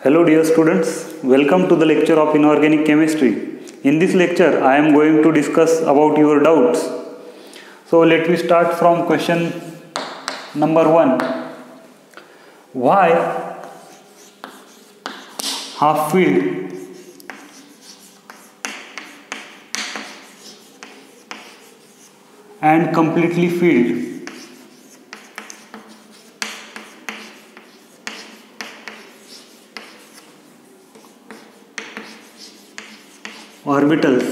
Hello dear students, welcome to the lecture of Inorganic Chemistry. In this lecture I am going to discuss about your doubts. So let me start from question number 1. Why half filled and completely filled orbitals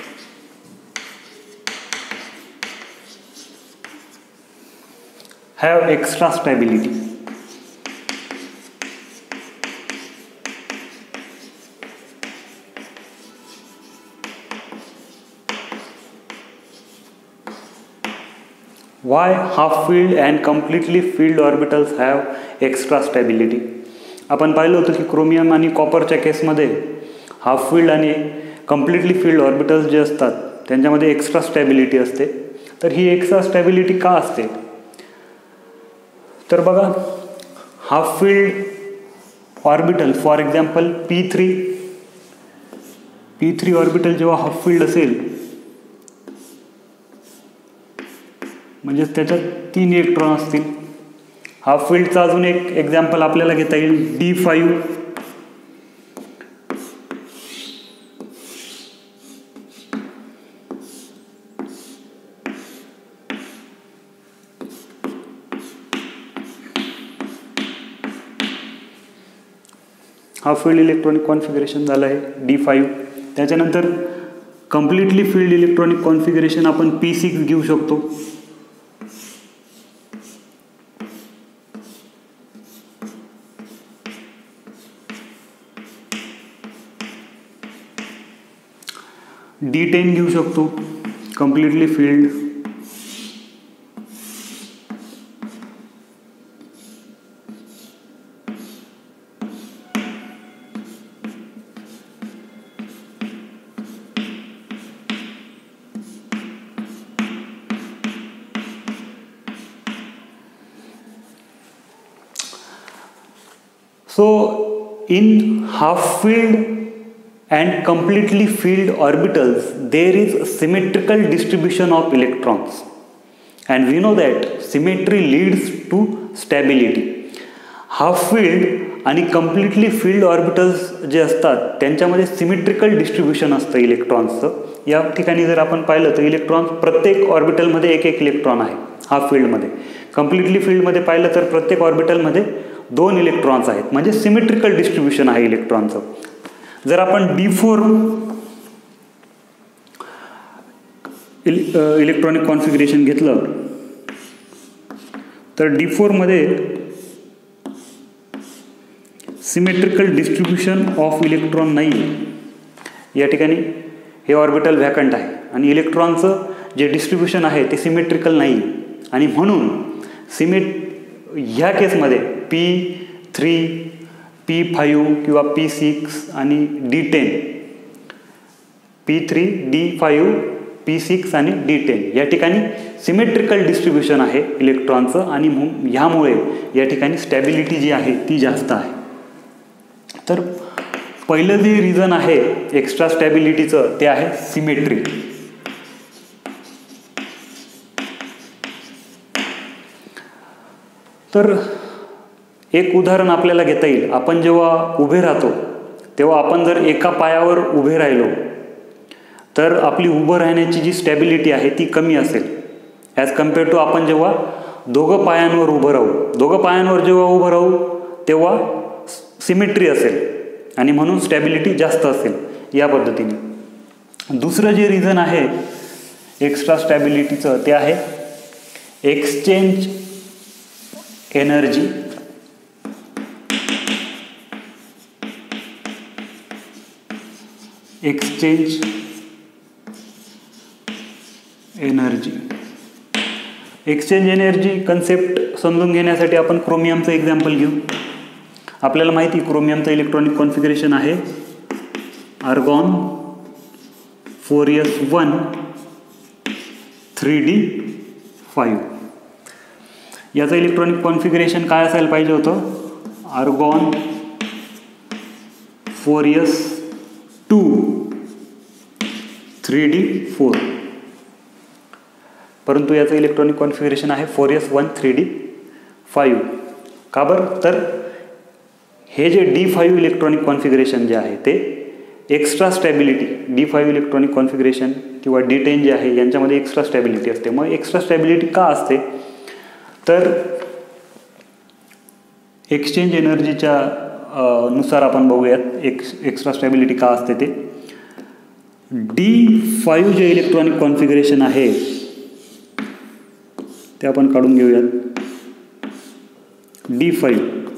have extra stability? Why half filled and completely filled orbitals have extra stability? आपण पाहिलं होतं की chromium आणि कॉपरच्या केसमध्ये half filled आणि completely filled orbitals जे असतात त्यांच्यामध्ये एक्स्ट्रा स्टॅबिलिटी असते. तर ही एक्स्ट्रा स्टॅबिलिटी का असते? तर बघा, half filled orbital for example P3 orbital जेव्हा हाफ फील्ड असेल म्हणजे त्याच्यात 3 इलेक्ट्रॉन असतील. हाफ फील्डचा अजून एक एक्झाम्पल आपल्याला घेता येईल D5. Half field electronic configuration झालं आहे D5. त्याच्यानंतर कम्प्लिटली फील्ड इलेक्ट्रॉनिक कॉन्फिगरेशन आपण P6 घेऊ शकतो. D10 घेऊ शकतो completely filled. So in half filled and completely filled orbitals there is symmetrical distribution of electrons, and we know that symmetry leads to stability. Half filled आणि completely filled orbitals जे असतात त्यांच्यामध्ये symmetrical distribution असतं इलेक्ट्रॉन्सचं. या ठिकाणी जर आपण पाहिलं तर इलेक्ट्रॉन्स प्रत्येक ऑर्बिटलमध्ये एक इलेक्ट्रॉन आहे हाफ फील्डमध्ये. कम्प्लिटली फील्डमध्ये पाहिलं तर प्रत्येक ऑर्बिटलमध्ये 2 इलेक्ट्रॉन्स आहेत, म्हणजे सिमेट्रिकल डिस्ट्रीब्युशन आहे इलेक्ट्रॉनचं. जर आपण D4 इलेक्ट्रॉनिक कॉन्फिगरेशन घेतलं तर D4 मध्ये सिमेट्रिकल डिस्ट्रीब्युशन ऑफ इलेक्ट्रॉन नाही आहे. या ठिकाणी हे ऑर्बिटल व्हॅकंट आहे आणि इलेक्ट्रॉनचं जे डिस्ट्रीब्युशन आहे ते सिमेट्रिकल नाही आहे, आणि म्हणून ह्या केसमध्ये P3, P5 किंवा P6 आणि D10, P3, D5, P6 आणि D10 या ठिकाणी सिमेट्रिकल डिस्ट्रीब्युशन आहे इलेक्ट्रॉनचं, आणि ह्यामुळे या ठिकाणी स्टॅबिलिटी जी आहे ती जास्त आहे. तर पहिलं जे रिझन आहे एक्स्ट्रा स्टॅबिलिटीचं ते आहे सिमेट्री. तर एक उदाहरण आपल्याला घेता येईल. आपण जेव्हा उभे राहतो तेव्हा आपण जर एका पायावर उभे राहिलो तर आपली उभं राहण्याची जी स्टॅबिलिटी आहे ती कमी असेल ॲज कम्पेअर टू आपण जेव्हा दोघं पायांवर उभं राहू. दोघं पायांवर जेव्हा उभं राहू तेव्हा सिमेट्री असेल आणि म्हणून स्टॅबिलिटी जास्त असेल या पद्धतीने. दुसरं जे रिझन आहे एक्स्ट्रा स्टॅबिलिटीचं ते आहे exchange energy. Exchange energy concept समजून घेण्यासाठी आपण क्रोमियमचं एक्झाम्पल घेऊ. आपल्याला माहिती क्रोमियमचं इलेक्ट्रॉनिक कॉन्फिगरेशन आहे आर्गॉन 4s1 3d5. याचं इलेक्ट्रॉनिक कॉन्फिगरेशन काय असायला पाहिजे होतं? आर्गॉन 4s2 3d4, परंतु याचं इलेक्ट्रॉनिक कॉन्फिगरेशन आहे 4s1 3d5. का बरं? तर हे जे D5 इलेक्ट्रॉनिक कॉन्फिगरेशन जे आहे ते extra stability, D5 electronic configuration किंवा D10 जे आहे यांच्यामध्ये एक्स्ट्रा स्टॅबिलिटी असते. मग एक्स्ट्रा स्टॅबिलिटी का असते? तर एक्सचेंज एनर्जीच्या नुसार आपण बघूयात एक्स्ट्रा स्टॅबिलिटी का असते ते. D5 जे इलेक्ट्रॉनिक कॉन्फिगरेशन आहे ते आपण काढून घेऊयात. D5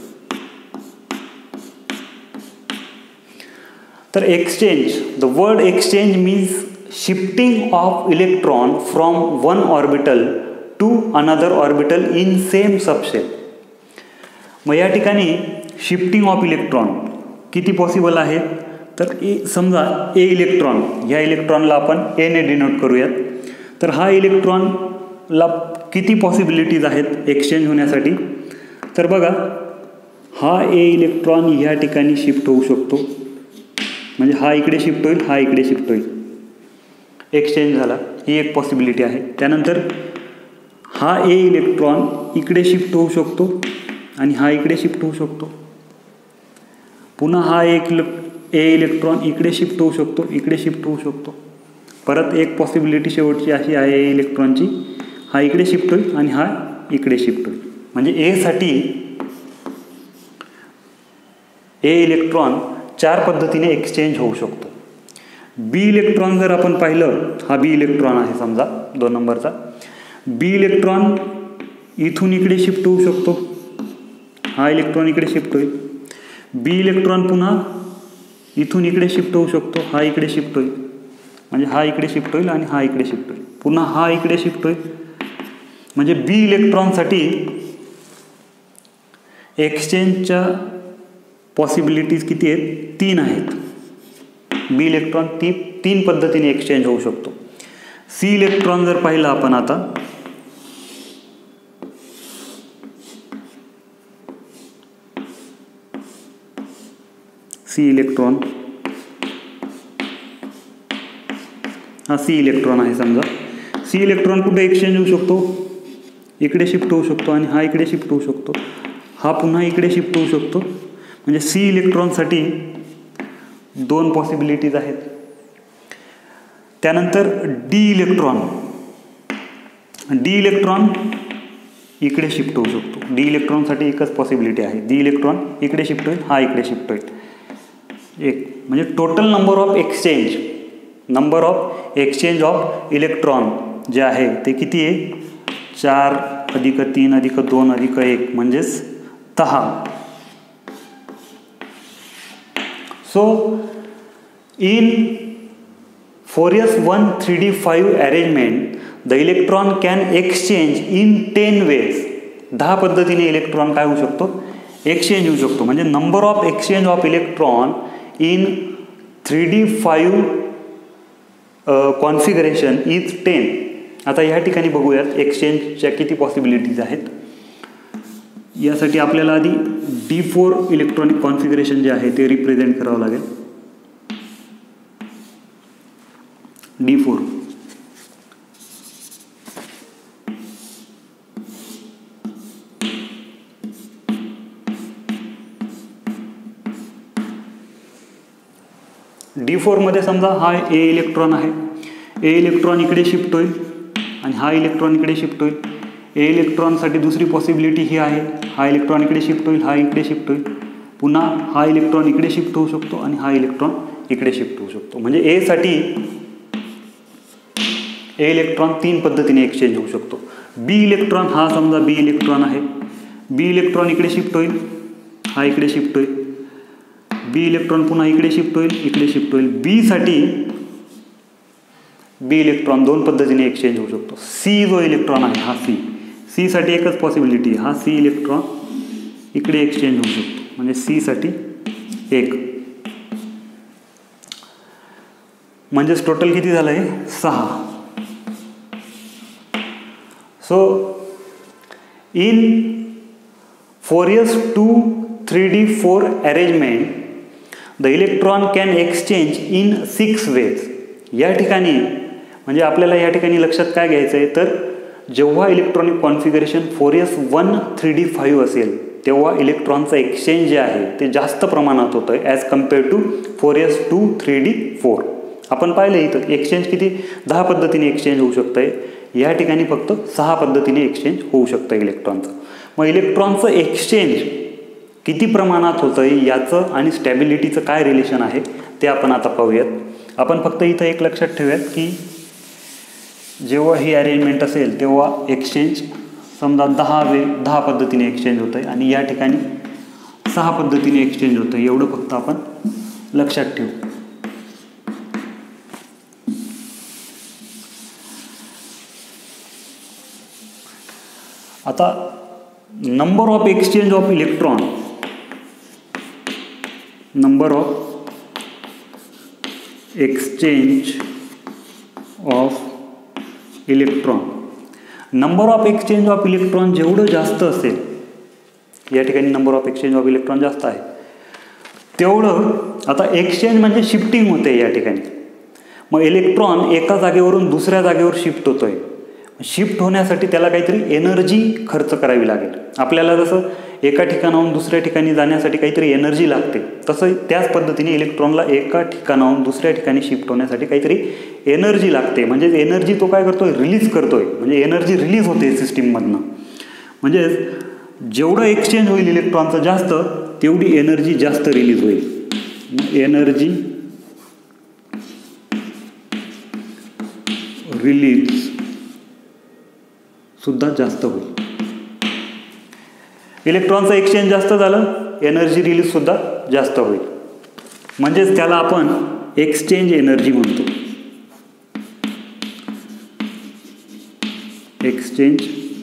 तर exchange, the word exchange means shifting of electron from one orbital to another orbital in same subshell. मग या ठिकाणी शिफ्टिंग ऑफ इलेक्ट्रॉन किती पॉसिबल आहे? तर समजा ए इलेक्ट्रॉन, ह्या इलेक्ट्रॉनला आपण ए ने डिनोट करूयात. तर हा इलेक्ट्रॉनला किती पॉसिबिलिटीज आहेत एक्सचेंज होण्यासाठी? तर बघा, हा ए इलेक्ट्रॉन ह्या ठिकाणी शिफ्ट होऊ शकतो, म्हणजे हा इकडे शिफ्ट होईल, हा इकडे शिफ्ट होईल, एक्सचेंज झाला, ही एक पॉसिबिलिटी आहे. त्यानंतर हा ए इलेक्ट्रॉन इकडे शिफ्ट होऊ शकतो आणि हा इकडे शिफ्ट होऊ शकतो. पुन्हा हा ए इलेक्ट्रॉन इकडे शिफ्ट होऊ शकतो, इकडे शिफ्ट होऊ शकतो. परत एक पॉसिबिलिटी शेवटची अशी आहे ए इलेक्ट्रॉनची, हा इकडे शिफ्ट होईल आणि हा इकडे शिफ्ट होईल. म्हणजे एसाठी ए इलेक्ट्रॉन 4 पद्धतीने एक्सचेंज होऊ शकतो. बी इलेक्ट्रॉन जर आपण पाहिलं, हा बी इलेक्ट्रॉन आहे समजा 2 नंबरचा. बी इलेक्ट्रॉन इथून इकडे शिफ्ट होऊ शकतो, हा इलेक्ट्रॉन इकडे शिफ्ट होईल. बी इलेक्ट्रॉन पुन्हा इथून इकडे शिफ्ट होऊ शकतो, हा इकडे शिफ्ट होईल, म्हणजे हा इकडे शिफ्ट होईल आणि हा इकडे शिफ्ट होईल. पुन्हा हा इकडे शिफ्ट होईल. म्हणजे बी इलेक्ट्रॉनसाठी एक्सचेंजच्या पॉसिबिलिटीज किती आहेत? 3 आहेत. बी इलेक्ट्रॉन 3 पद्धतीने एक्सचेंज होऊ शकतो. सी इलेक्ट्रॉन जर पाहिलं आपण आता, सी इलेक्ट्रॉन, हा सी इलेक्ट्रॉन आहे समजा. सी इलेक्ट्रॉन कुठे एक्सचेंज होऊ शकतो? इकडे शिफ्ट होऊ शकतो आणि हा इकडे शिफ्ट होऊ शकतो, हा पुन्हा इकडे शिफ्ट होऊ शकतो. म्हणजे सी इलेक्ट्रॉनसाठी 2 पॉसिबिलिटीज आहेत. त्यानंतर डी इलेक्ट्रॉन, डी इलेक्ट्रॉन इकडे शिफ्ट होऊ शकतो. डी इलेक्ट्रॉनसाठी एकच पॉसिबिलिटी आहे, डी इलेक्ट्रॉन इकडे शिफ्ट होईल, हा इकडे शिफ्ट होईल. एक म्हणजे total number of exchange of electron जे आहे ते किती आहे? 4 + 3 + 2 + 1 म्हणजेच 10. So, in 4s1 3d5 arrangement, the electron can exchange in 10 ways. 10 पद्धतीने इलेक्ट्रॉन काय होऊ शकतो? एक्सचेंज होऊ शकतो. म्हणजे number of exchange of electron in 3d5 configuration is 10. आता ह्या ठिकाणी बघूयात एक्सचेंजच्या किती पॉसिबिलिटीज आहेत. यासाठी आपल्याला आधी D4 इलेक्ट्रॉनिक कॉन्फिगरेशन जे आहे ते रिप्रेझेंट करावं लागेल. D4 D4 मध्ये समजा हा ए इलेक्ट्रॉन आहे, ए इलेक्ट्रॉन इकडे शिफ्ट होईल आणि हा इलेक्ट्रॉन इकडे शिफ्ट होईल. ए इलेक्ट्रॉनसाठी दुसरी पॉसिबिलिटी ही आहे, हा इलेक्ट्रॉन इकडे शिफ्ट होईल, हा इकडे शिफ्ट होईल. पुन्हा हा इलेक्ट्रॉन इकडे शिफ्ट होऊ शकतो आणि हा इलेक्ट्रॉन इकडे शिफ्ट होऊ शकतो. म्हणजे एसाठी ए इलेक्ट्रॉन 3 पद्धतीने एक्सचेंज होऊ शकतो. बी इलेक्ट्रॉन, हा समजा बी इलेक्ट्रॉन आहे, बी इलेक्ट्रॉन इकडे शिफ्ट होईल, हा इकडे शिफ्ट होईल. बी इलेक्ट्रॉन पुन्हा इकडे शिफ्ट होईल, इकडे शिफ्ट होईल. बीसाठी बी इलेक्ट्रॉन 2 पद्धतीने एक्सचेंज होऊ शकतो. सी जो इलेक्ट्रॉन आहे हा सी साठी एकच पॉसिबिलिटी आहे, हा सी इलेक्ट्रॉन इकडे एक्सचेंज होऊ शकतो. म्हणजे सी साठी 1. म्हणजेच टोटल किती झालं आहे? 6. So in 4s2 3d4 arrangement, the electron can exchange in 6 ways. या ठिकाणी म्हणजे आपल्याला या ठिकाणी लक्षात काय घ्यायचं आहे, तर जेव्हा इलेक्ट्रॉनिक कॉन्फिगरेशन 4s1 3d5 असेल तेव्हा इलेक्ट्रॉनचं एक्सचेंज जे आहे ते जास्त प्रमाणात होतं आहे as compare to 4s2 3d4. आपण पाहिलं इथं एक्सचेंज किती 10 पद्धतीने एक्सचेंज होऊ शकतं आहे, या ठिकाणी फक्त 6 पद्धतीने एक्सचेंज होऊ शकतं इलेक्ट्रॉनचं. मग इलेक्ट्रॉनचं एक्सचेंज किती प्रमाणात होतं आहे याचं आणि स्टॅबिलिटीचं काय रिलेशन आहे ते आपण आता पाहूयात. आपण फक्त इथं एक लक्षात ठेवूयात की जेव्हा ही अरेंजमेंट असेल तेव्हा एक्सचेंज समजा 10 पद्धतीने एक्सचेंज होतं आहे आणि या ठिकाणी 6 पद्धतीने एक्सचेंज होतं आहे, एवढं फक्त आपण लक्षात ठेवू. आता number of exchange of electron, number of exchange of electron, number of exchange of electron जेवढं जास्त असेल, या ठिकाणी number of exchange of electron जास्त आहे तेवढं आता एक्सचेंज म्हणजे शिफ्टिंग होते या ठिकाणी. मग इलेक्ट्रॉन एका जागेवरून दुसऱ्या जागेवर शिफ्ट होतोय. शिफ्ट होण्यासाठी त्याला काहीतरी एनर्जी खर्च करावी लागेल. आपल्याला जसं एका ठिकाणाहून दुसऱ्या ठिकाणी जाण्यासाठी काहीतरी एनर्जी लागते, तसं त्याच पद्धतीने इलेक्ट्रॉनला एका ठिकाणाहून दुसऱ्या ठिकाणी शिफ्ट होण्यासाठी काहीतरी एनर्जी लागते. म्हणजे एनर्जी तो काय करतोय, रिलीज करतोय, म्हणजे एनर्जी रिलीज होते सिस्टीममधनं. म्हणजे जेवढं एक्सचेंज होईल इलेक्ट्रॉनचं जास्त तेवढी एनर्जी जास्त रिलीज होईल. एनर्जी रिलीज सुद्धा जास्त होईल. इलेक्ट्रॉनचं एक्सचेंज जास्त झालं, एनर्जी रिलीज सुद्धा जास्त होईल. म्हणजेच त्याला आपण एक्सचेंज एनर्जी म्हणतो. एक्सचेंज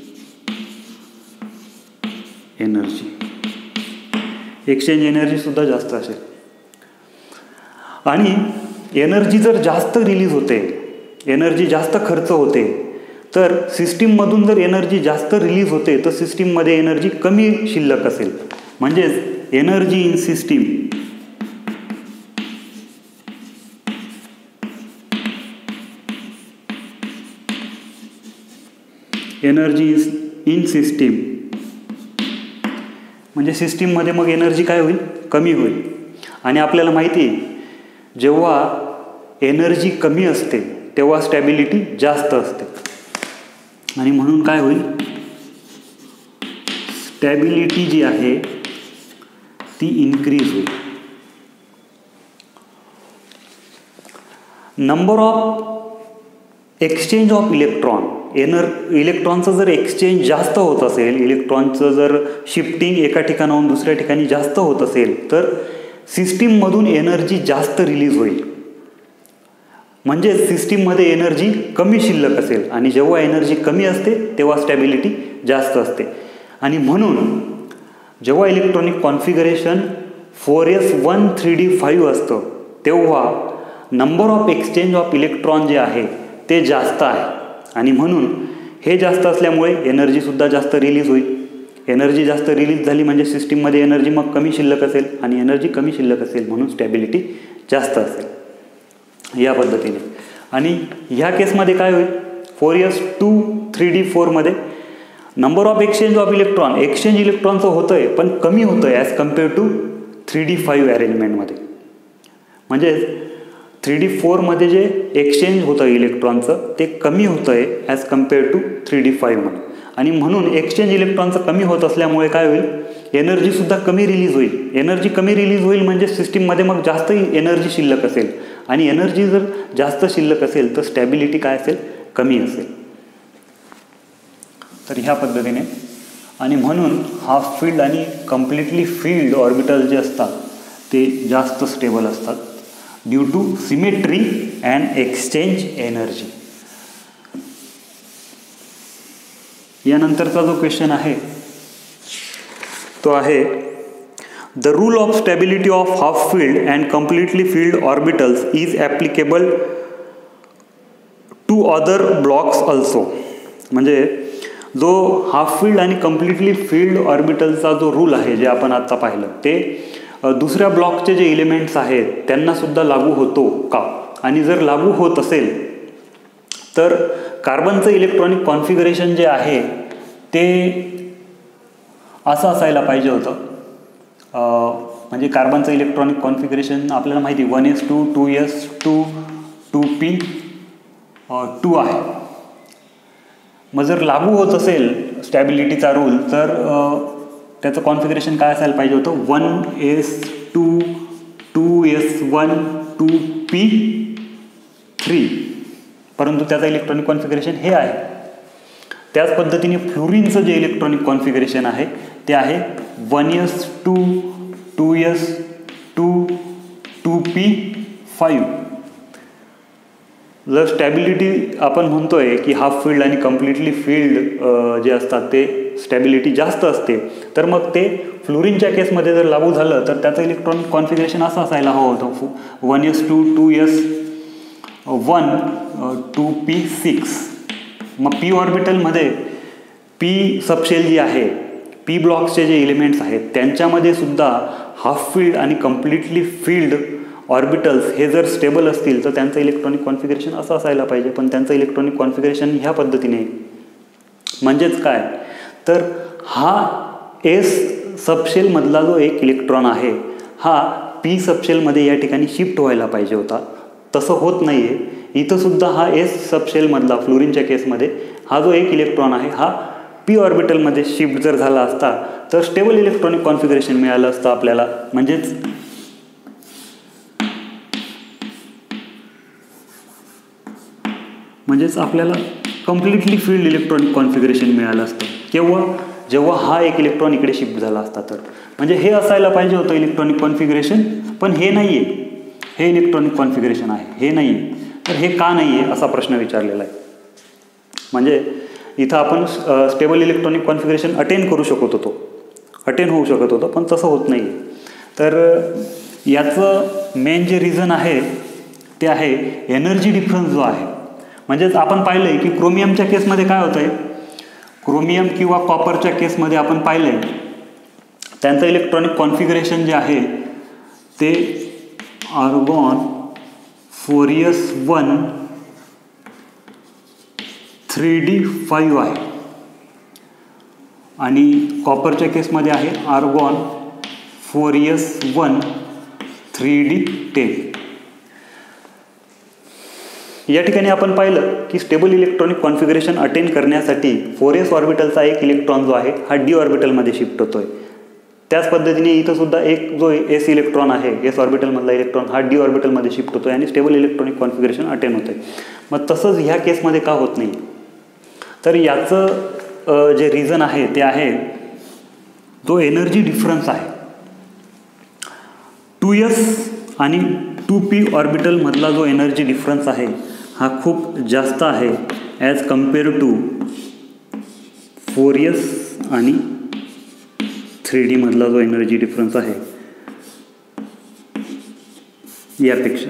एनर्जी, एक्सचेंज एनर्जी सुद्धा जास्त असेल. आणि एनर्जी जर जास्त रिलीज होते, एनर्जी जास्त खर्च होते, तर सिस्टीममधून जर एनर्जी जास्त रिलीज होते तर सिस्टीममध्ये एनर्जी कमी शिल्लक असेल. म्हणजेच energy in system energy in system म्हणजे सिस्टीममध्ये मग एनर्जी काय होईल, कमी होईल. आणि आपल्याला माहिती आहे जेव्हा एनर्जी कमी असते तेव्हा स्टॅबिलिटी जास्त असते आणि म्हणून काय होईल, स्टॅबिलिटी जी आहे ती इन्क्रीज होईल. Number of exchange of electron, इलेक्ट्रॉनचं जर एक्सचेंज जास्त होत असेल, इलेक्ट्रॉनचं जर शिफ्टिंग एका ठिकाणाहून दुसऱ्या ठिकाणी जास्त होत असेल तर सिस्टीममधून एनर्जी जास्त रिलीज होईल. म्हणजे सिस्टीममध्ये एनर्जी कमी शिल्लक असेल आणि जेव्हा एनर्जी कमी असते तेव्हा स्टॅबिलिटी जास्त असते. आणि म्हणून जेव्हा इलेक्ट्रॉनिक कॉन्फिगरेशन 4s1 3d5 असतं तेव्हा number of exchange of electron जे आहे ते जास्त आहे. आणि म्हणून हे जास्त असल्यामुळे एनर्जीसुद्धा जास्त रिलीज होईल. एनर्जी जास्त रिलीज झाली म्हणजे सिस्टीममध्ये एनर्जी मग कमी शिल्लक असेल आणि एनर्जी कमी शिल्लक असेल म्हणून स्टॅबिलिटी जास्त असेल या पद्धतीने. आणि ह्या केसमध्ये काय होईल, 4s2 3d4 मध्ये number of exchange of electron, exchange इलेक्ट्रॉनचं होतं आहे पण कमी होतं आहे ॲज कम्पेअर टू 3d5 अरेंजमेंटमध्ये. म्हणजे 3d4 जे एक्सचेंज होतं इलेक्ट्रॉनचं ते कमी होतं आहे ॲज कम्पेअर टू 3d5 मध्ये. आणि म्हणून एक्सचेंज इलेक्ट्रॉनचं कमी होत असल्यामुळे काय होईल, एनर्जीसुद्धा कमी रिलीज होईल. एनर्जी कमी रिलीज होईल म्हणजे सिस्टीममध्ये मग जास्त एनर्जी शिल्लक असेल आणि एनर्जी जर जास्त शिल्लक असेल तर स्टॅबिलिटी काय असेल, कमी असेल. तर ह्या पद्धतीने आणि म्हणून हाफ फील्ड आणि कम्प्लिटली फील्ड ऑर्बिटल जे असतात ते जास्त स्टेबल असतात due to symmetry and exchange energy. यानंतरचा जो क्वेश्चन आहे तो आहे the rule of stability of half filled and completely filled orbitals is applicable to other blocks also. म्हणजे जो हाफ फील्ड आणि कम्प्लिटली फील्ड ऑर्बिटलचा जो रूल आहे जे आपण आत्ता पाहिलं ते दुसऱ्या ब्लॉकचे जे इलिमेंट्स आहेत त्यांनासुद्धा लागू होतो का, आणि जर लागू होत असेल तर कार्बनचं इलेक्ट्रॉनिक कॉन्फिगरेशन जे आहे ते असं असायला पाहिजे होतं. म्हणजे कार्बनचं इलेक्ट्रॉनिक कॉन्फिगरेशन आपल्याला माहिती 1s2 2s2 2p2 आहे. मग जर लागू होत असेल स्टॅबिलिटीचा रूल तर त्याचं कॉन्फिगरेशन काय असायला पाहिजे होतं 1s2 2s1 2p3, परंतु त्याचं इलेक्ट्रॉनिक कॉन्फिगरेशन हे आहे. त्याच पद्धतीने फ्लोरीनचं जे इलेक्ट्रॉनिक कॉन्फिगरेशन आहे ते आहे 1s2 2s2 2p5. जर स्टॅबिलिटी आपण म्हणतोय की हाफ फिल्ड आणि कम्प्लिटली फिल्ड जे असतात ते स्टॅबिलिटी जास्त असते, तर मग ते फ्लोरीनच्या केसमध्ये जर लागू झालं तर त्याचं इलेक्ट्रॉनिक कॉन्फिगरेशन असं असायला हवं होतं 1s2 2s1 2p6. मग पी ऑर्बिटलमध्ये पी सबशेल जी आहे, पी ब्लॉक्सचे जे एलिमेंट्स आहेत त्यांच्यामध्ये सुद्धा हाफ फिल्ड आणि कम्प्लिटली फिल्ड ऑर्बिटल्स हे जर स्टेबल असतील तर त्यांचं इलेक्ट्रॉनिक कॉन्फिगरेशन असं असायला पाहिजे, पण त्यांचं इलेक्ट्रॉनिक कॉन्फिगरेशन ह्या पद्धतीने. म्हणजेच काय तर हा एस सबशेलमधला जो एक इलेक्ट्रॉन आहे हा पी सबशेलमध्ये या ठिकाणी शिफ्ट व्हायला पाहिजे होता. तसं होत नाही आहे. इथंसुद्धा हा एस सबशेलमधला फ्लोरीनच्या केसमध्ये हा जो एक इलेक्ट्रॉन आहे हा पी ऑर्बिटलमध्ये शिफ्ट जर झाला असता तर स्टेबल इलेक्ट्रॉनिक कॉन्फिगरेशन मिळालं असतं आपल्याला. म्हणजेच आपल्याला कम्प्लिटली फील्ड इलेक्ट्रॉनिक कॉन्फिगरेशन मिळालं असतं. केव्हा? जेव्हा हा एक इलेक्ट्रॉन इकडे शिफ्ट झाला असता तर. म्हणजे हे असायला पाहिजे होतं इलेक्ट्रॉनिक कॉन्फिगरेशन, पण हे नाही आहे. हे इलेक्ट्रॉनिक कॉन्फिगरेशन आहे, हे नाही आहे. तर हे का नाही आहे असा प्रश्न विचारलेला आहे. म्हणजे इथं आपण स्टेबल इलेक्ट्रॉनिक कॉन्फिगरेशन अटेन होऊ शकत होतं, पण तसं होत नाही. तर याचं मेन जे रिझन आहे ते आहे एनर्जी डिफरन्स जो आहे. म्हणजेच आपण पाहिलं आहे की क्रोमियमच्या केसमध्ये काय होतं आहे, क्रोमियम किंवा कॉपरच्या केसमध्ये आपण पाहिलं आहे त्यांचं इलेक्ट्रॉनिक कॉन्फिगरेशन जे आहे ते आर्गॉन 4s1 3d5 आहे आणि कॉपरच्या केसमध्ये आहे आर्गॉन 4s1 3d10. या ठिकाणी आपण पाहिलं की स्टेबल इलेक्ट्रॉनिक कॉन्फिगरेशन अटेन करण्यासाठी 4s ऑर्बिटलचा एक इलेक्ट्रॉन जो आहे हा डी ऑर्बिटलमध्ये शिफ्ट होतोय. त्याच पद्धतीने इथं सुद्धा एक जो एस इलेक्ट्रॉन आहे, एस ऑर्बिटलमधला इलेक्ट्रॉन हा डी ऑर्बिटलमध्ये शिफ्ट होतोय आणि स्टेबल इलेक्ट्रॉनिक कॉन्फिगरेशन अटेन होतंय. मग तसंच ह्या केसमध्ये का होत नाही? तर याचं जे रिझन आहे ते आहे जो एनर्जी डिफरन्स आहे. 2s आणि 2p ऑर्बिटलमधला जो एनर्जी डिफरन्स आहे हा खूप जास्त आहे ॲज कम्पेअर टू 4s आणि 3d मधला जो एनर्जी डिफरन्स आहे यापेक्षा.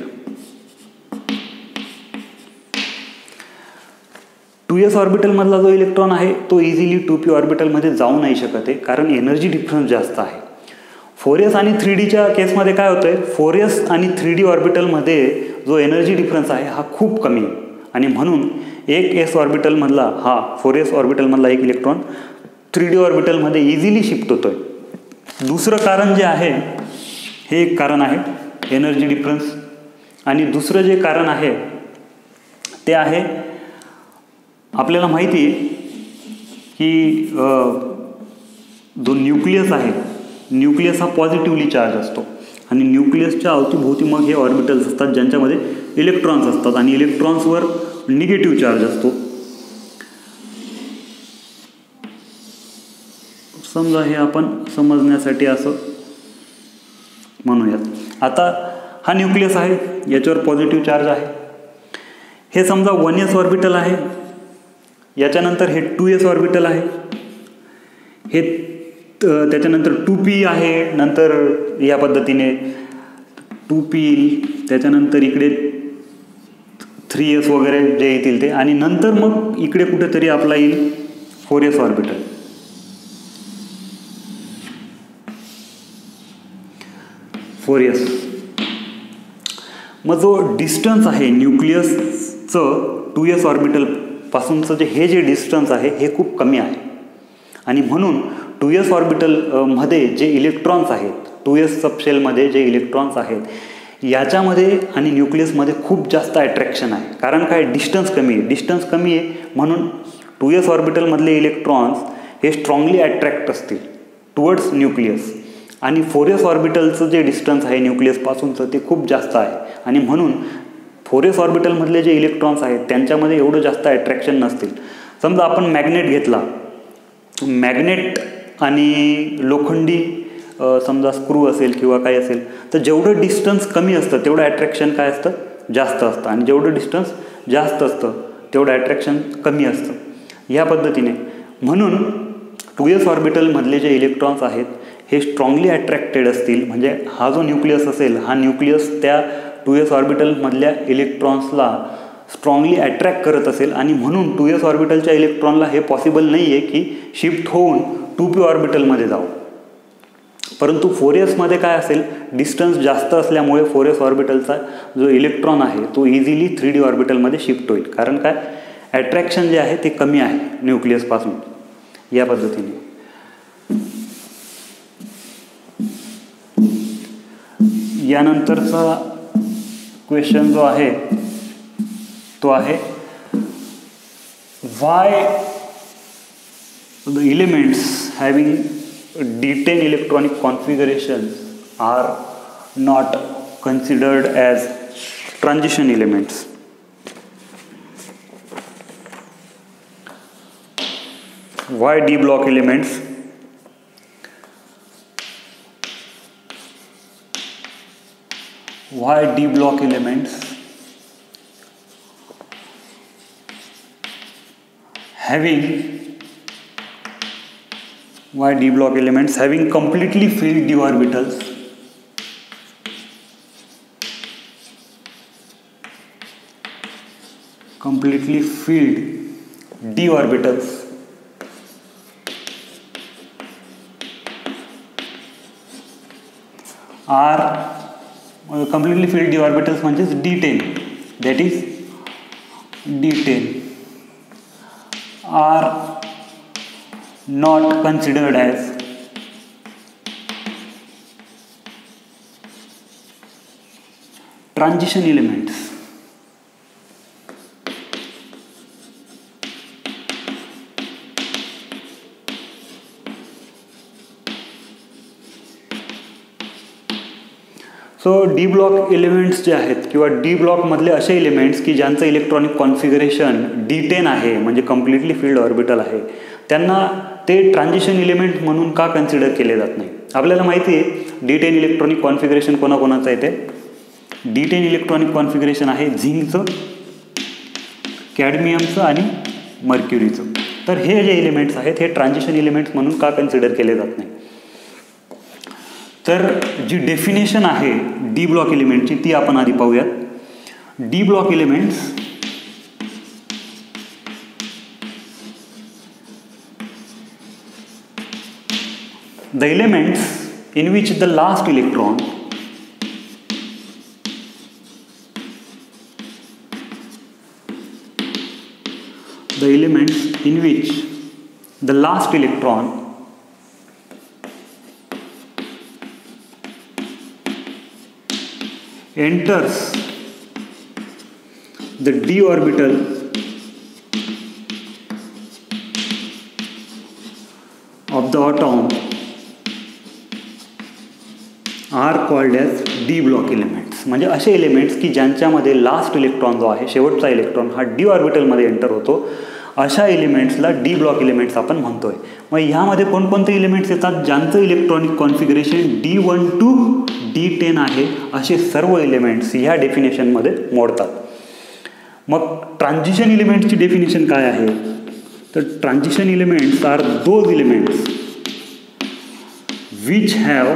2s ऑर्बिटलमधला जो इलेक्ट्रॉन आहे तो इझिली 2p ऑर्बिटलमध्ये जाऊ नाही शकत आहे, कारण एनर्जी डिफरन्स जास्त आहे. 4s आणि 3dच्या केसमध्ये काय होतं आहे, 4s आणि 3d ऑर्बिटलमध्ये जो एनर्जी डिफरन्स आहे हा खूप कमी आहे आणि म्हणून एक एस ऑर्बिटलमधला हा 4s ऑर्बिटलमधला एक इलेक्ट्रॉन 3d ऑर्बिटलमध्ये इझिली शिफ्ट होतो आहे. दुसरं कारण जे आहे हे एक कारण आहे एनर्जी डिफरन्स, आणि दुसरं जे कारण आहे ते आहे आपल्याला माहिती आहे की जो न्यूक्लियस आहे, न्यूक्लियस हा पॉझिटिव्हली चार्ज असतो आणि न्यूक्लियसच्या अवतीभोवती मग हे ऑर्बिटल्स असतात ज्यांच्यामध्ये इलेक्ट्रॉन्स असतात आणि इलेक्ट्रॉन्सवर निगेटिव्ह चार्ज असतो. समजा हे आपण समजण्यासाठी असं म्हणूयात. आता हा न्यूक्लियस आहे, याच्यावर पॉझिटिव्ह चार्ज आहे. हे समजा 1s ऑर्बिटल आहे, याच्यानंतर हे 2s ऑर्बिटल आहे, हे त्याच्यानंतर 2p आहे, नंतर या पद्धतीने 2p, त्याच्यानंतर इकडे 3s वगैरे जे येतील ते, आणि नंतर मग इकडे कुठेतरी आपला येईल 4s ऑर्बिटल. 4s. मग जो डिस्टन्स आहे न्यूक्लियसचं 2s ऑर्बिटल पासूनचं हे जे डिस्टन्स आहे हे खूप कमी आहे आणि म्हणून 2s ऑर्बिटल मध्ये जे इलेक्ट्रॉन्स आहेत 2s सबशेलमध्ये जे इलेक्ट्रॉन्स आहेत याच्यामध्ये आणि न्यूक्लियसमध्ये खूप जास्त अट्रॅक्शन आहे. कारण काय, डिस्टन्स कमी आहे म्हणून 2s ऑर्बिटलमधले इलेक्ट्रॉन्स हे स्ट्रॉंगली अट्रॅक्ट असतील टुवर्ड्स न्यूक्लियस आणि 4s ऑर्बिटलचं जे डिस्टन्स आहे न्यूक्लियसपासूनचं ते खूप जास्त आहे आणि म्हणून 4s ऑर्बिटलमधले जे इलेक्ट्रॉन्स आहेत त्यांच्यामध्ये एवढं जास्त अट्रॅक्शन नसतील. समजा आपण मॅग्नेट घेतला, मॅग्नेट आणि लोखंडी समजा स्क्रू असेल किंवा काही असेल तर जेवढं डिस्टन्स कमी असतं तेवढं अट्रॅक्शन काय असतं, जास्त असतं आणि जेवढं डिस्टन्स जास्त असतं तेवढं अट्रॅक्शन कमी असतं. या पद्धतीने म्हणून 2s ऑर्बिटलमधले जे इलेक्ट्रॉन्स आहेत हे स्ट्रॉंगली अट्रॅक्टेड असतील. म्हणजे हा जो न्यूक्लियस असेल हा न्यूक्लियस त्या 2s ऑर्बिटलमधल्या इलेक्ट्रॉन्सला स्ट्रॉंगली अट्रॅक्ट करत असेल आणि म्हणून 2s ऑर्बिटलच्या इलेक्ट्रॉनला हे पॉसिबल नाही आहे की शिफ्ट होऊन 2p ऑर्बिटलमध्ये जाऊ. परंतु 4sमध्ये काय असेल, डिस्टन्स जास्त असल्यामुळे 4s ऑर्बिटलचा जो इलेक्ट्रॉन आहे तो इझिली 3d ऑर्बिटलमध्ये शिफ्ट होईल. कारण काय, अट्रॅक्शन जे आहे ते कमी आहे न्यूक्लियसपासून. या पद्धतीने यानंतरचा क्वेश्चन जो आहे तो आहे why the elements having D10 electronic configurations are not considered as transition elements. Why D block elements having completely filled d orbitals are completely filled d orbitals म्हणजेच D10, that is D10 are not considered as transition elements. So D block elements जे आहेत किंवा D ब्लॉकमधले असे elements की ज्यांचं electronic configuration D10 आहे म्हणजे completely filled orbital आहे, त्यांना ते ट्रान्झिशन एलिमेंट म्हणून का कन्सिडर केले जात नाही. आपल्याला माहिती आहे D10 इलेक्ट्रॉनिक कॉन्फिगरेशन कोणाकोणाचं आहे ते. D10 इलेक्ट्रॉनिक कॉन्फिगरेशन आहे झिंकचं, कॅडमियमचं आणि मर्क्युरीचं. तर हे जे एलिमेंट्स आहेत हे ट्रान्झिशन एलिमेंट्स म्हणून का कन्सिडर केले जात नाही. तर जी डेफिनेशन आहे डी ब्लॉक एलिमेंटची ती आपण आधी पाहूयात. D block elements the elements in which the last electron enters the d orbital of the atom are called as D block elements. म्हणजे असे एलिमेंट्स की ज्यांच्यामध्ये लास्ट इलेक्ट्रॉन जो आहे, शेवटचा इलेक्ट्रॉन हा डी ऑर्बिटलमध्ये एंटर होतो, अशा एलिमेंट्सला डी ब्लॉक एलिमेंट्स आपण म्हणतोय. मग ह्यामध्ये कोणकोणते एलिमेंट्स येतात, ज्यांचं electronic configuration D1 to D10 आहे, असे सर्व एलिमेंट्स ह्या डेफिनेशनमध्ये मोडतात. मग ट्रान्झिशन एलिमेंट्सची डेफिनेशन काय आहे, तर transition elements are those elements which have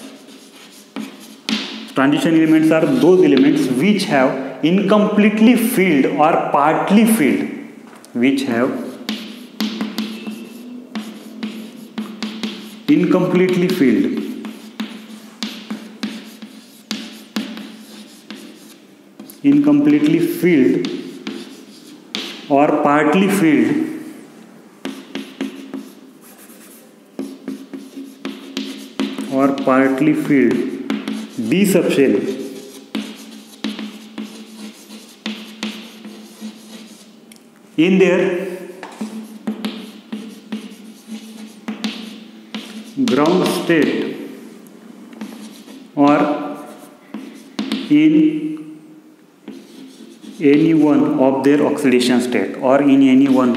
incompletely filled or partly filled, incompletely filled or partly filled D subshell in their ground state or in any one of their oxidation state or in any one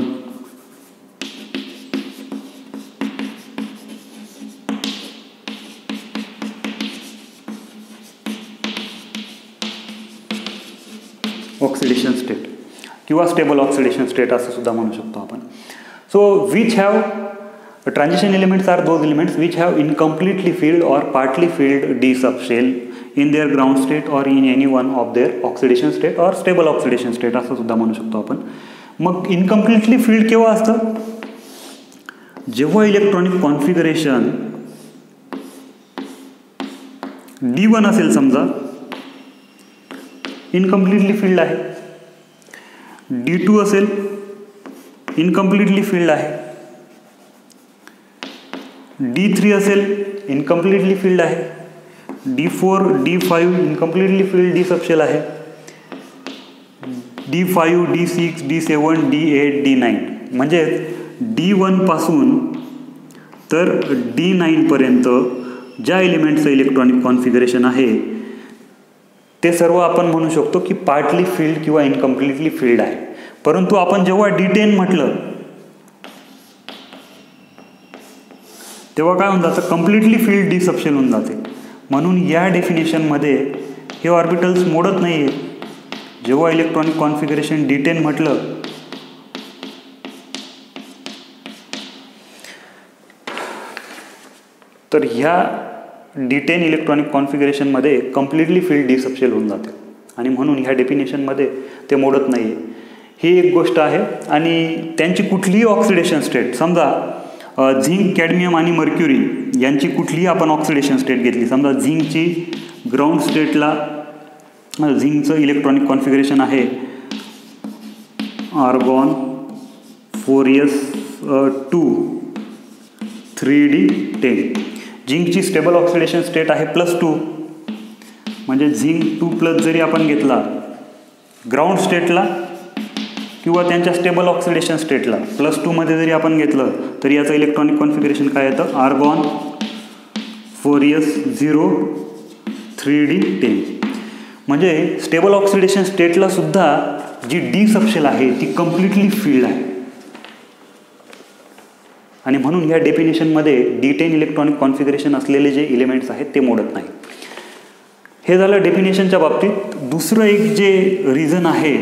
oxidation state किंवा stable oxidation state असं सुद्धा म्हणू शकतो आपण. So which have transition elements are those elements which have incompletely filled or partly filled D subshell in their ground state or in any one of their oxidation state or stable oxidation state असं सुद्धा म्हणू शकतो आपण. मग इनकम्प्लिटली field केव्हा असतं? जेव्हा electronic configuration D1 असेल समजा, इनकम्प्लिटली फील्ड आहे. D2 असेल, इनकम्प्लिटली फील्ड आहे. D3 असेल, इनकम्प्लिटली फील्ड आहे. D4, D5 इनकम्प्लिटली field D subshell आहे. D5, D6, D7, D8, D9 म्हणजे D1 पासून तर D9 पर्यंत ज्या एलिमेंटचं इलेक्ट्रॉनिक कॉन्फिगरेशन आहे ते सर्व आपण म्हणू शकतो की पार्टली फील्ड किंवा इनकम्प्लिटली फील्ड आहे. परंतु आपण जेव्हा D10 म्हटलं तेव्हा काय होऊन जातं? कम्प्लिटली फील्ड डी सबशेल होऊन जाते. म्हणून या डेफिनेशनमध्ये हे ऑर्बिटल्स मोडत नाही आहेत. जेव्हा इलेक्ट्रॉनिक कॉन्फिगरेशन D10 म्हटलं तर ह्या D10 इलेक्ट्रॉनिक कॉन्फिगरेशनमध्ये कम्प्लिटली फील्ड डी सबशेल होऊन जाते आणि म्हणून ह्या डेफिनेशनमध्ये ते मोडत नाही आहे. ही एक गोष्ट आहे. आणि त्यांची कुठलीही ऑक्सिडेशन स्टेट, समजा झिंक, कॅडमियम आणि मर्क्युरी यांची कुठलीही आपण ऑक्सिडेशन स्टेट घेतली, समजा झिंकची ग्राउंड स्टेटला झिंकचं इलेक्ट्रॉनिक कॉन्फिगरेशन आहे आर्गॉन 4s2 3d10. झिंकची स्टेबल ऑक्सिडेशन स्टेट आहे +2 म्हणजे झिंक 2+ जरी आपण घेतला ग्राउंड स्टेटला किंवा त्यांच्या स्टेबल ऑक्सिडेशन स्टेटला +2 मध्ये जरी आपण घेतलं तर याचं इलेक्ट्रॉनिक कॉन्फिगरेशन काय येतं? Argon 4s0 3d10. म्हणजे स्टेबल ऑक्सिडेशन स्टेटला सुद्धा जी डी सबशेल आहे ती कम्प्लिटली फील्ड आहे आणि म्हणून या डेफिनेशनमध्ये D10 इलेक्ट्रॉनिक कॉन्फिगरेशन असलेले जे एलिमेंट्स आहेत ते मोडत नाही. हे झालं डेफिनेशनच्या बाबतीत. दुसरं एक जे रिझन आहे,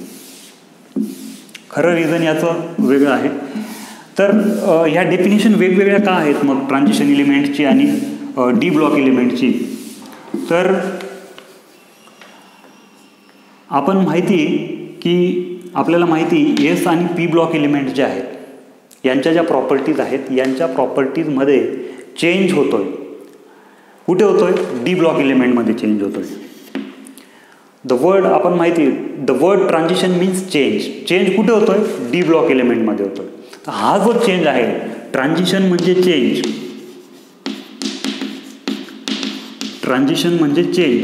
खरं रिझन याचं वेगळं आहे. तर ह्या डेफिनेशन वेगवेगळ्या का आहेत मग ट्रान्झिशन एलिमेंटची आणि डी ब्लॉक एलिमेंटची? तर आपण माहिती की आपल्याला माहिती एस आणि पी ब्लॉक एलिमेंट जे आहेत यांच्या ज्या प्रॉपर्टीज आहेत यांच्या प्रॉपर्टीजमध्ये चेंज होतोय. कुठे होतोय? डी ब्लॉक एलिमेंटमध्ये चेंज होतोय. द वर्ड आपण माहिती, the word transition means change. Change कुठे होतोय? डी ब्लॉक एलिमेंटमध्ये होतोय. तर हा जो चेंज आहे, ट्रान्झिशन म्हणजे चेंज, ट्रान्झिशन म्हणजे चेंज,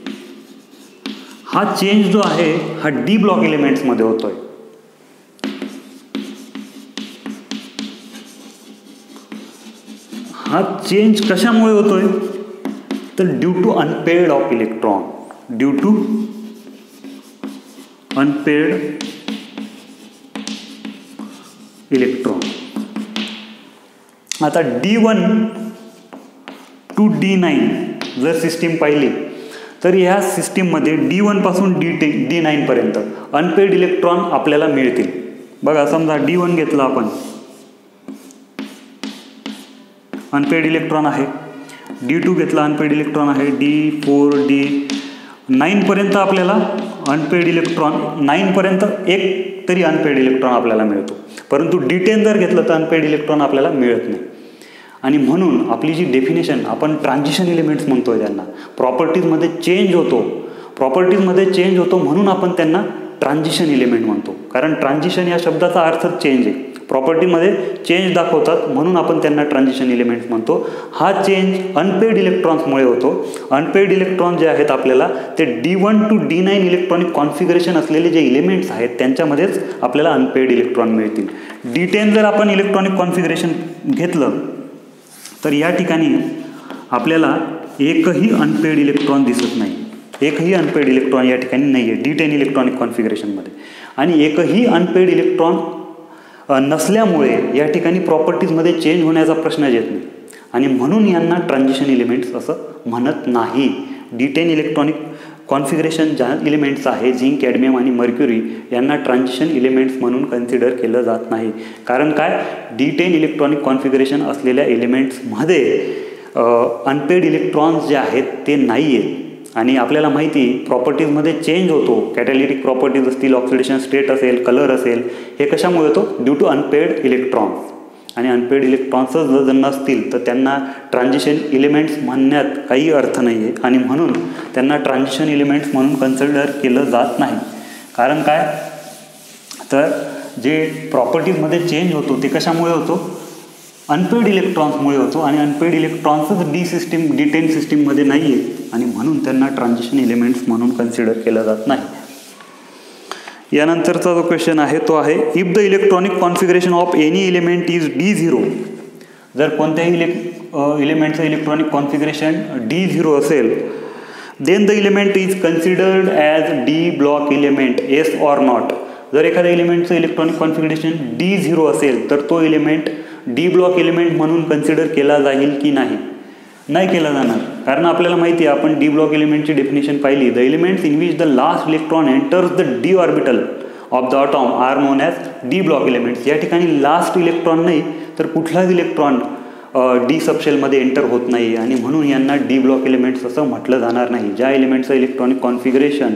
हा चेंज जो आहे हा डी ब्लॉक एलिमेंट्समध्ये होतोय. हा चेंज कशामुळे होतोय? तर due to unpaired of electron, due to unpaired electron. आता D1 टू D9 जर सिस्टीम पाहिली तर ह्या सिस्टीममध्ये D1 पासून D9 पर्यंत अनपेअर्ड इलेक्ट्रॉन आपल्याला मिळतील. बघा, समजा D1 घेतला आपण, अनपेड इलेक्ट्रॉन आहे. D2 घेतला, अनपेड इलेक्ट्रॉन आहे. D4 D9 पर्यंत आपल्याला अनपेड इलेक्ट्रॉन, 9 पर्यंत एक तरी अनपेड इलेक्ट्रॉन आपल्याला मिळतो. परंतु D10 जर घेतलं तर अनपेड इलेक्ट्रॉन आपल्याला मिळत नाही. आणि म्हणून आपली जी डेफिनेशन, आपण ट्रान्झिशन एलिमेंट्स म्हणतोय त्यांना, प्रॉपर्टीजमध्ये चेंज होतो प्रॉपर्टीजमध्ये चेंज होतो म्हणून आपण त्यांना ट्रान्झिशन इलिमेंट म्हणतो, कारण ट्रान्झिशन या शब्दाचा अर्थच चेंज आहे. प्रॉपर्टीमध्ये चेंज दाखवतात म्हणून आपण त्यांना ट्रान्झिशन इलिमेंट्स म्हणतो. हा चेंज अनपेड इलेक्ट्रॉन्समुळे होतो. अनपेड इलेक्ट्रॉन जे आहेत आपल्याला ते D1 to D9 electronic configuration असलेले जे इलिमेंट्स आहेत त्यांच्यामध्येच आपल्याला अनपेड इलेक्ट्रॉन मिळतील. D10 जर आपण इलेक्ट्रॉनिक कॉन्फिगरेशन घेतलं तर या ठिकाणी आपल्याला एकही अनपेड इलेक्ट्रॉन दिसत नाही. एकही अनपेड इलेक्ट्रॉन या ठिकाणी नाही आहे D10 इलेक्ट्रॉनिक कॉन्फिगरेशनमध्ये. आणि एकही अनपेड इलेक्ट्रॉन नसल्यामुळे या ठिकाणी प्रॉपर्टीजमध्ये चेंज होण्याचा प्रश्नच येत नाही आणि म्हणून यांना ट्रान्झिशन इलिमेंट्स असं म्हणत नाही. D10 इलेक्ट्रॉनिक कॉन्फिगरेशन ज्या इलिमेंट्स आहे झिंक, कॅडमियम आणि मर्क्युरी यांना ट्रान्झिशन इलिमेंट्स म्हणून कन्सिडर केलं जात नाही. कारण काय, D10 इलेक्ट्रॉनिक कॉन्फिगरेशन असलेल्या इलिमेंट्समध्ये अनपेड इलेक्ट्रॉन्स जे आहेत ते नाही आहेत. आणि आपल्याला माहिती प्रॉपर्टीजमध्ये चेंज होतो, कॅटॅलिटिक प्रॉपर्टीज असतील, ऑक्सिडेशन स्टेट असेल, कलर असेल, हे कशामुळे होतो, ड्यू टू अनपेड इलेक्ट्रॉन्स. आणि अनपेड इलेक्ट्रॉन्सच जर नसतील तर त्यांना ट्रान्झिशन इलिमेंट्स म्हणण्यात काही अर्थ नाही आहे आणि म्हणून त्यांना ट्रान्झिशन इलिमेंट्स म्हणून कन्सिडर केलं जात नाही. कारण काय, तर जे प्रॉपर्टीजमध्ये चेंज होतो ते कशामुळे होतो, अनपेड इलेक्ट्रॉन्समुळे होतो आणि अनपेड इलेक्ट्रॉन्सच D10 सिस्टीममध्ये नाही आहे आणि म्हणून त्यांना ट्रान्झिशन इलिमेंट्स म्हणून कन्सिडर केलं जात नाही. यानंतरचा जो क्वेश्चन आहे तो आहे, if the electronic configuration of any element is D0, जर कोणत्याही इलिमेंटचं इलेक्ट्रॉनिक कॉन्फिगरेशन D0 असेल, then the element is considered as D block element, yes or not. जर एखाद्या इलिमेंटचं इलेक्ट्रॉनिक कॉन्फिगरेशन D0 असेल तर तो इलिमेंट D ब्लॉक इलिमेंट म्हणून कन्सिडर केला जाईल की नाही, नाही केला जाणार. कारण आपल्याला माहिती आहे, आपण D ब्लॉक इलिमेंटची डेफिनेशन पाहिली, the elements in which the last electron enters the D orbital of the atom are known as D block elements. या ठिकाणी लास्ट इलेक्ट्रॉन नाही तर कुठलाच इलेक्ट्रॉन D सबशेलमध्ये एंटर होत नाही आणि म्हणून यांना D ब्लॉक इलिमेंट्स असं म्हटलं जाणार नाही. ज्या इलिमेंटचं इलेक्ट्रॉनिक कॉन्फिगरेशन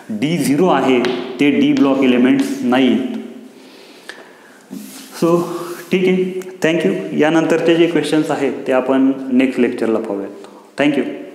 D0 आहे ते D ब्लॉक इलिमेंट्स नाहीत. सो ठीक आहे, थँक्यू. यानंतरचे जे क्वेश्चन्स आहेत ते आपण नेक्स्ट लेक्चरला पाहूयात. थँक्यू.